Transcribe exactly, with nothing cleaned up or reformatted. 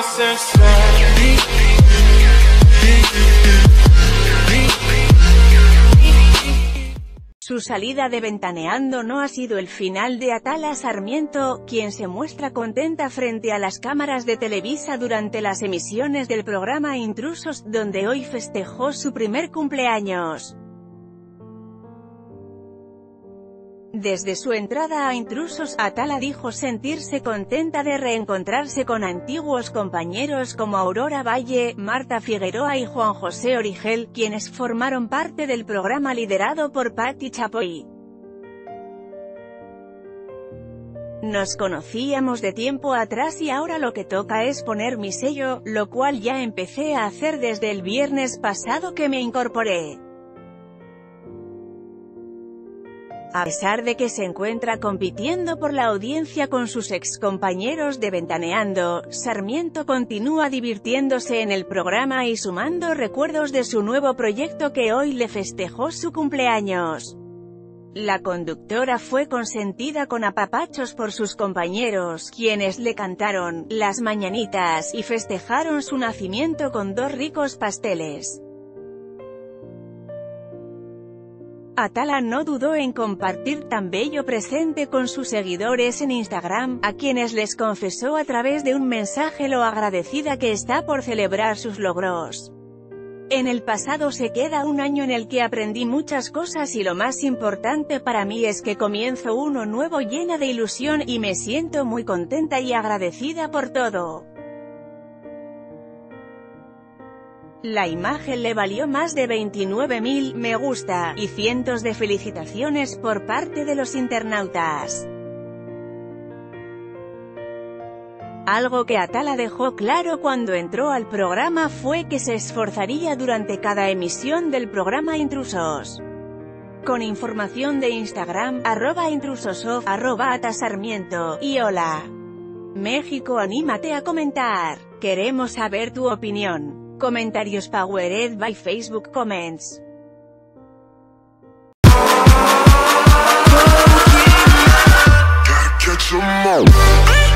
Su salida de Ventaneando no ha sido el final de Atala Sarmiento, quien se muestra contenta frente a las cámaras de Televisa durante las emisiones del programa Intrusos, donde hoy festejó su primer cumpleaños. Desde su entrada a Intrusos, Atala dijo sentirse contenta de reencontrarse con antiguos compañeros como Aurora Valle, Marta Figueroa y Juan José Origel, quienes formaron parte del programa liderado por Patti Chapoy. Nos conocíamos de tiempo atrás y ahora lo que toca es poner mi sello, lo cual ya empecé a hacer desde el viernes pasado que me incorporé. A pesar de que se encuentra compitiendo por la audiencia con sus excompañeros de Ventaneando, Sarmiento continúa divirtiéndose en el programa y sumando recuerdos de su nuevo proyecto que hoy le festejó su cumpleaños. La conductora fue consentida con apapachos por sus compañeros, quienes le cantaron las mañanitas y festejaron su nacimiento con dos ricos pasteles. Atala no dudó en compartir tan bello presente con sus seguidores en Instagram, a quienes les confesó a través de un mensaje lo agradecida que está por celebrar sus logros. En el pasado se queda un año en el que aprendí muchas cosas y lo más importante para mí es que comienzo uno nuevo llena de ilusión, y me siento muy contenta y agradecida por todo. La imagen le valió más de veintinueve mil me gusta, y cientos de felicitaciones por parte de los internautas. Algo que Atala dejó claro cuando entró al programa fue que se esforzaría durante cada emisión del programa Intrusos. Con información de Instagram, arroba intrusosof, arroba atasarmiento, y hola México, anímate a comentar. Queremos saber tu opinión. Comentarios powered by Facebook Comments. Gotta catch 'em all.